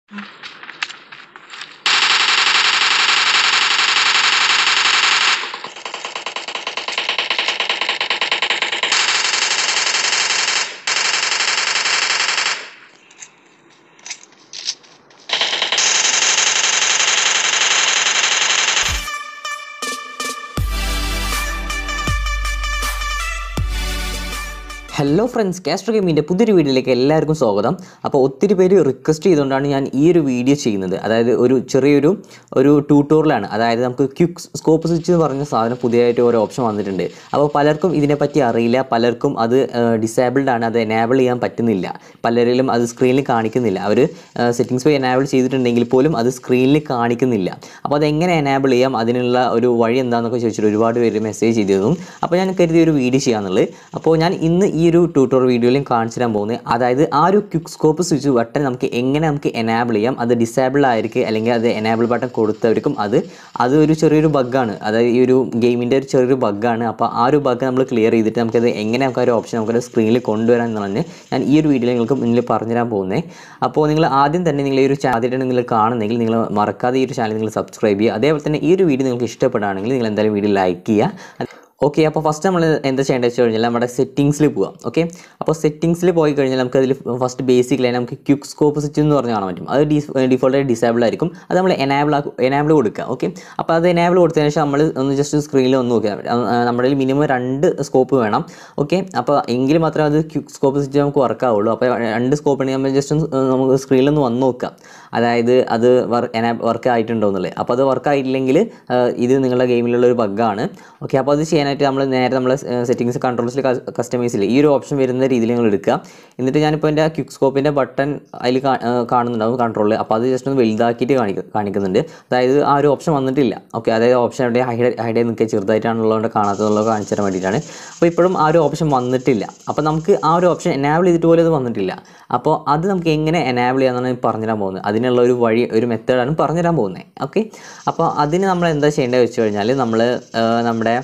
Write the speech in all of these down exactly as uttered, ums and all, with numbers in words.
Hello friends, Castro ഗെയിമിൻ്റെ പുതിയൊരു വീഡിയോയിലേക്ക് എല്ലാവർക്കും സ്വാഗതം. അപ്പോൾ ഒത്തിരി പേര് റിക്വസ്റ്റ് ചെയ്തുകൊണ്ടാണ് ഞാൻ ഈ ഒരു വീഡിയോ ചെയ്യുന്നത്. അതായത് ഒരു ചെറിയൊരു ഒരു ട്യൂട്ടോറിയലാണ്. അതായത് നമുക്ക് ക്വിക്ക് സ്കോപ്പ് സ്വിച്ച് എന്ന് പറഞ്ഞ സാധനം പുതിയതായിട്ട് ഒരു ഓപ്ഷൻ വന്നിട്ടുണ്ട്. അപ്പോൾ പലർക്കും ഇതിനെപ്പറ്റി അറിയില്ല, പലർക്കും അത് ഡിസേബിൾഡ് ആണ്, അത് എനേബിൾ ചെയ്യാൻ പറ്റുന്നില്ല, പലരിലും അത് സ്ക്രീനിൽ കാണിക്കുന്നില്ല. അവർ സെറ്റിംഗ്സ് പോയി എനേബിൾ ചെയ്തിട്ടുണ്ടെങ്കിൽ പോലും അത് സ്ക്രീനിൽ കാണിക്കുന്നില്ല. അപ്പോൾ അതെങ്ങനെ എനേബിൾ ചെയ്യാം, അതിനുള്ള ഒരു വഴി എന്താണെന്നൊക്കെ ചോദിച്ചിട്ട് ഒരുപാട് പേര് മെസ്സേജ് ചെയ്തിരുന്നു. അപ്പോൾ ഞാൻ കരുതി ഒരു വീഡിയോ ചെയ്യാമെന്നുള്ളത്. അപ്പോൾ ഞാൻ ഇന്ന് ഈ ഒരു ട്യൂട്ടോറിയൽ വീഡിയോയിലും കാണിച്ചു തരാൻ പോകുന്നത്, അതായത് ആ ഒരു ക്വിക്ക് സ്കോപ്പ് സ്വിച്ച് ബട്ടൺ നമുക്ക് എങ്ങനെ നമുക്ക് എനേബിൾ ചെയ്യാം. അത് ഡിസേബിൾ ആയിരിക്കും, അല്ലെങ്കിൽ അത് എനേബിൾ ബട്ടൺ കൊടുത്തവർക്കും അത് അത് ഒരു ചെറിയൊരു ബഗ്ഗാണ്, അതായത് ഈ ഒരു ഗെയിമിൻ്റെ ഒരു ചെറിയൊരു ബഗ്ഗാണ്. അപ്പോൾ ആ ഒരു ബഗ് നമ്മൾ ക്ലിയർ ചെയ്തിട്ട് നമുക്കത് എങ്ങനെ നമുക്ക് ആ ഒരു ഓപ്ഷൻ നമുക്കത് സ്ക്രീനിൽ കൊണ്ടുവരാൻ എന്നുള്ളതാണ് ഞാൻ ഈ ഒരു വീഡിയോയിൽ നിങ്ങൾക്ക് മുന്നിൽ പറഞ്ഞുതരാൻ പോകുന്നത്. അപ്പോൾ നിങ്ങൾ ആദ്യം തന്നെ നിങ്ങൾ ഈ ഒരു ചാനൽ നിങ്ങൾ കാണുന്നെങ്കിൽ നിങ്ങൾ മറക്കാതെ ഈ ഒരു ചാനൽ നിങ്ങൾ സബ്സ്ക്രൈബ് ചെയ്യുക. അതേപോലെ തന്നെ ഈ ഒരു വീഡിയോ നിങ്ങൾക്ക് ഇഷ്ടപ്പെടുകയാണെങ്കിൽ നിങ്ങൾ എന്തായാലും വീഡിയോ ലൈക്ക് ചെയ്യുക. ഓക്കെ, അപ്പോൾ ഫസ്റ്റ് നമ്മൾ എന്താ ചെയ്യേണ്ടത് വെച്ച് കഴിഞ്ഞാൽ നമ്മുടെ സെറ്റിങ്സിൽ പോകാം. ഓക്കെ, അപ്പോൾ സെറ്റിങ്സിൽ പോയി കഴിഞ്ഞാൽ നമുക്ക് അതിൽ ഫസ്റ്റ് ബേസിക്കലി നമുക്ക് ക്വിക്ക് സ്കോപ്പ് സ്വിച്ച് എന്ന് പറഞ്ഞ് കാണാൻ പറ്റും. അത് ഡിഫോൾട്ടായിട്ട് ഡിസേബിൾ ആയിരിക്കും. അത് നമ്മൾ എനേബിൾ എനേബിൾ കൊടുക്കുക. ഓക്കെ, അപ്പോൾ അത് എനേബിൾ കൊടുത്തതിന് ശേഷം നമ്മൾ ഒന്ന് ജസ്റ്റ് സ്ക്രീനിൽ ഒന്ന് നോക്കിയാൽ നമ്മുടെ മിനിമം രണ്ട് സ്കോപ്പ് വേണം. ഓക്കെ, അപ്പോൾ എങ്കിൽ മാത്രമേ അത് ക്വിക്ക് സ്കോപ്പ് സ്വിച്ച് നമുക്ക് വർക്ക് ആവുള്ളൂ. അപ്പോൾ രണ്ട് സ്കോപ്പ് ഉണ്ടെങ്കിൽ നമ്മൾ ജസ്റ്റ് നമുക്ക് സ്ക്രീനിൽ ഒന്ന് വന്ന് നോക്കാം, അതായത് അത് വർക്ക് ആയിട്ടുണ്ടോ എന്നുള്ളത്. അപ്പോൾ അത് വർക്ക് ആയിട്ടില്ലെങ്കിൽ ഇത് നിങ്ങളുടെ ഗെയിമിലുള്ള ഒരു ബഗ്ഗാണ്. ഓക്കെ, അപ്പോൾ അത് ചെയ്യാനായിട്ട് നമ്മൾ നേരെ നമ്മൾ സെറ്റിങ്സ് കൺട്രോൾസിൽ കസ്റ്റമൈസിൽ ഈ ഒരു ഓപ്ഷൻ വരുന്ന രീതിയിൽ നിങ്ങൾ എടുക്കുക. എന്നിട്ട് ഞാനിപ്പോൾ എൻ്റെ ക്വിക്ക് സ്കോപ്പിൻ്റെ ബട്ടൺ അതിൽ കാണുന്നുണ്ടാവും കൺട്രോളിൽ. അപ്പോൾ അത് ജസ്റ്റ് ഒന്ന് വലുതാക്കിയിട്ട് കാണിക്ക കാണിക്കുന്നുണ്ട് അതായത് ആ ഒരു ഓപ്ഷൻ വന്നിട്ടില്ല. ഓക്കെ, അതായത് ഓപ്ഷൻ എവിടെ ഹൈഡ് ഹൈഡ് ചെയ്ത് നിൽക്കുക, ചെറുതായിട്ടാണുള്ളതുകൊണ്ട് കാണാത്തതുള്ളത് കാണിച്ചു തരാൻ വേണ്ടിയിട്ടാണ്. അപ്പോൾ ഇപ്പോഴും ആ ഒരു ഓപ്ഷൻ വന്നിട്ടില്ല. അപ്പോൾ നമുക്ക് ആ ഒരു ഓപ്ഷൻ എനേബിൾ ചെയ്തിട്ട് പോലും അത് വന്നിട്ടില്ല. അപ്പോൾ അത് നമുക്ക് എങ്ങനെ എനേബിൾ ചെയ്യാമെന്നാണ് പറഞ്ഞുതരാൻ പോകുന്നത്. അതിനുള്ള ഒരു വഴി ഒരു മെത്തേഡാണ് പറഞ്ഞുതരാൻ പോകുന്നത്. ഓക്കെ, അപ്പോൾ അതിന് നമ്മൾ എന്താ ചെയ്യേണ്ടത് വെച്ച് കഴിഞ്ഞാൽ നമ്മൾ നമ്മുടെ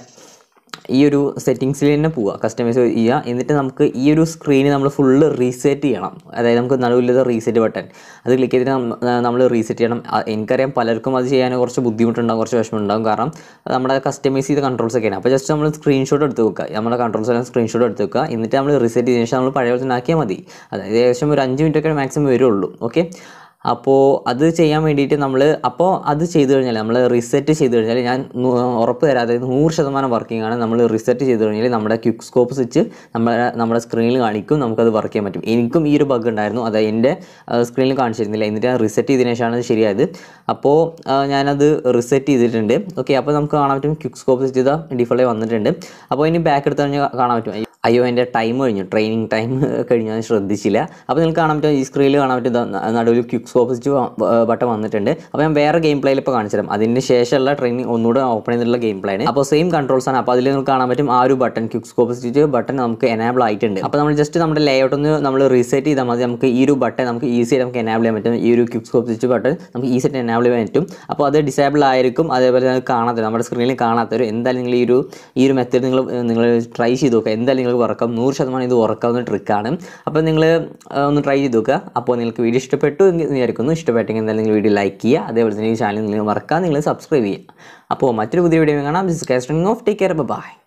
ഈ ഒരു സെറ്റിങ്സിൽ തന്നെ പോവുക, കസ്റ്റമൈസ് ചെയ്യുക. എന്നിട്ട് നമുക്ക് ഈ ഒരു സ്ക്രീന് നമ്മൾ ഫുള്ള് റീസെറ്റ് ചെയ്യണം. അതായത് നമുക്ക് നടുവിലത് റീസെറ്റ് ബട്ടൺ അത് ക്ലിക്ക് ചെയ്തിട്ട് നമ്മൾ റീസെറ്റ് ചെയ്യണം. എനിക്കറിയാം പലർക്കും അത് ചെയ്യാൻ കുറച്ച് ബുദ്ധിമുട്ടുണ്ടാകും, കുറച്ച് വിഷമമുണ്ടാകും, കാരണം നമ്മുടെ കസ്റ്റമൈസ് ചെയ്ത കൺട്രോൾസ് ഒക്കെയാണ്. അപ്പോൾ ജസ്റ്റ് നമ്മൾ സ്ക്രീൻഷോട്ട് എടുത്ത് വെക്കുക, നമ്മുടെ കൺട്രോൾസ് എല്ലാം സ്ക്രീൻഷോട്ട് എടുത്ത് വെക്കുക. എന്നിട്ട് നമ്മൾ റീസെറ്റ് ചെയ്തതിന് ശേഷം നമ്മൾ പഴയ പോലെ തന്നെ ആക്കിയാൽ മതി. അതായത് ഏകദേശം ഒരു അഞ്ച് മിനിറ്റൊക്കെ മാക്സിമം വരുള്ളൂ. ഓക്കെ, അപ്പോൾ അത് ചെയ്യാൻ വേണ്ടിയിട്ട് നമ്മൾ അപ്പോൾ അത് ചെയ്ത് കഴിഞ്ഞാൽ നമ്മൾ റിസെറ്റ് ചെയ്ത് കഴിഞ്ഞാൽ ഞാൻ ഉറപ്പ് തരാം, അതായത് നൂറ് ശതമാനം വർക്കിംഗ് ആണ്. നമ്മൾ റിസെറ്റ് ചെയ്ത് കഴിഞ്ഞാൽ നമ്മുടെ ക്വിക്ക് സ്കോപ്പ് സ്വിച്ച് നമ്മുടെ നമ്മുടെ സ്ക്രീനിൽ കാണിക്കും, നമുക്കത് വർക്ക് ചെയ്യാൻ പറ്റും. എനിക്കും ഈ ഒരു ബഗ് ഉണ്ടായിരുന്നു, അതായത് എൻ്റെ സ്ക്രീനിൽ കാണിച്ചിരുന്നില്ല. എന്നിട്ട് ഞാൻ റിസെറ്റ് ചെയ്തതിനു ശേഷമാണ് അത് ശരിയായത്. അപ്പോൾ ഞാനത് റിസെറ്റ് ചെയ്തിട്ടുണ്ട്. ഓക്കെ, അപ്പോൾ നമുക്ക് കാണാൻ പറ്റും ക്വിക്ക് സ്കോപ്പ് സ്വിച്ച് ഇതാ ഡിഫോൾട്ടായി വന്നിട്ടുണ്ട്. അപ്പോൾ ഇനി ബാക്ക് എടുത്ത് കഴിഞ്ഞാൽ കാണാൻ പറ്റും, അയ്യോ എൻ്റെ ടൈം കഴിഞ്ഞു, ട്രെയിനിങ് ടൈം കഴിഞ്ഞു, ഞാൻ ശ്രദ്ധിച്ചില്ല. അപ്പോൾ നിങ്ങൾക്ക് കാണാൻ പറ്റും, ഈ സ്ക്രീനിൽ കാണാൻ പറ്റും നടുവിൽ ക്വിക്ക് സ്കോപ്പ് സ്വിച്ച് ബട്ടൺ വന്നിട്ടുണ്ട്. അപ്പോൾ ഞാൻ വേറെ ഗെയിം പ്ലേയിൽ ഇപ്പോൾ കാണിച്ചു തരാം. അതിന് ശേഷമുള്ള ട്രെയിനിങ് ഒന്നുകൂടെ ഓപ്പൺ ചെയ്തിട്ടുള്ള ഗെയിം പ്ലേ ആണ്. അപ്പോൾ സെയിം കൺട്രോൾസ് ആണ്. അപ്പോൾ അതിൽ നിങ്ങൾക്ക് കാണാൻ പറ്റും ആ ഒരു button quick scope switch button നമുക്ക് എനേബിൾ ആയിട്ടുണ്ട്. അപ്പോൾ നമ്മൾ ജസ്റ്റ് നമ്മുടെ ലേഔട്ട് ഒന്ന് നമ്മൾ റീസെറ്റ് ചെയ്താൽ മതി. നമുക്ക് ഈ ഒരു ബട്ടൺ നമുക്ക് ഈസി ആയിട്ട് നമുക്ക് എനേബിൾ ചെയ്യാൻ പറ്റും. ഈ ഒരു ക്വിക്ക് സ്കോപ്പ് സ്വിച്ച് ബട്ടൺ നമുക്ക് ഈസി ആയിട്ട് എനേബിൾ ചെയ്യാൻ പറ്റും. അപ്പോൾ അത് ഡിസേബിൾ ആയിരിക്കും. അതേപോലെ നിങ്ങൾക്ക് കാണാത്തവർ, നമ്മുടെ സ്ക്രീനിൽ കാണാത്തവർ എന്തായാലും നിങ്ങൾ ഈ ഒരു ഈ ഒരു മെത്തേഡ് നിങ്ങൾ നിങ്ങൾ ട്രൈ ചെയ്ത് നോക്കുക. എന്തായാലും നിങ്ങൾക്ക് വർക്കാവും, നൂറ് ശതമാനം ഇത് വർക്കാവുന്ന ട്രിക്കാണ്. അപ്പോൾ നിങ്ങൾ ഒന്ന് ട്രൈ ചെയ്ത് നോക്കുക. അപ്പോൾ നിങ്ങൾക്ക് വീഡിയോ ഇഷ്ടപ്പെട്ടു എന്ന് വിചാരിക്കുന്നു. ഇഷ്ടപ്പെട്ടെങ്കിൽ എന്തായാലും നിങ്ങൾ വീഡിയോ ലൈക്ക് ചെയ്യുക. അതേപോലെ തന്നെ ഈ ചാനൽ നിങ്ങൾ മറക്കാതെ നിങ്ങൾ സബ്സ്ക്രൈബ് ചെയ്യുക. അപ്പോൾ മറ്റൊരു പുതിയ വീഡിയോ കാണാം. This is Castro off. Take care, by.